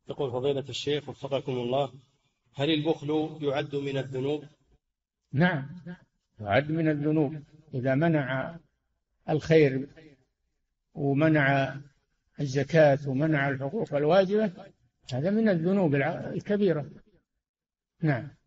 يقول فضيلة الشيخ وفقكم الله، هل البخل يعد من الذنوب؟ نعم، يعد من الذنوب إذا منع الخير ومنع الزكاة ومنع الحقوق الواجبة، هذا من الذنوب الكبيرة. نعم.